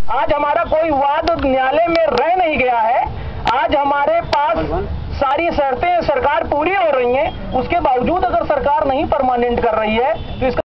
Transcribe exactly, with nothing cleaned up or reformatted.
आज हमारा कोई वाद न्यायालय में रह नहीं गया है। आज हमारे पास सारी शर्तें सरकार पूरी हो रही हैं, उसके बावजूद अगर सरकार नहीं परमानेंट कर रही है तो इसका